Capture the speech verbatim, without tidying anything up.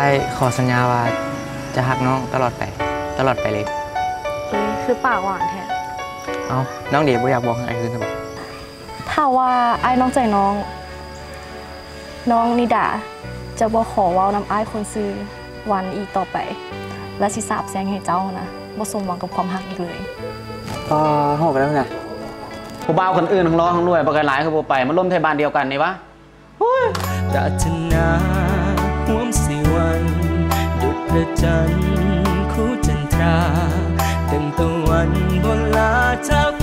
ขอสัญญาว่าจะหักน้องตลอดไปตลอดไปเลยเอ้ยคือปากหวานแท้เอาน้องเดี๋ยวบ่อยากบอกไอ้คืนสบอกถ้าว่าไอ้น้องใจน้องน้องนิดาจะบ่ขอเว้าน้ำไอ้คนซื้อวันอีกต่อไปและสิสาบแซงให้เจ้านะบ่สมหวังกับความหักอีกเลยก็โหดไปแล้วไงผู้บ่าวคนอื่นทั้งร้องทั้งรวยประกันหลายคือผู้ไปมันร่วมไทยบ้านเดียวกันนี่วะปรารถนาห่วมสิวันดุจพระจันทร์คู่จันทราตั้งตะวันบนลาจาก